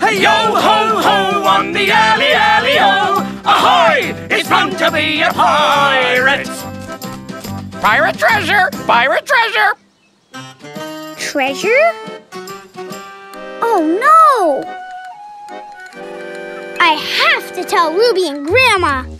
Yo-ho-ho on the alley-alley-o! Ahoy! It's fun to be a pirate! Pirate treasure! Pirate treasure! Treasure? Oh, no! I have to tell Ruby and Grandma.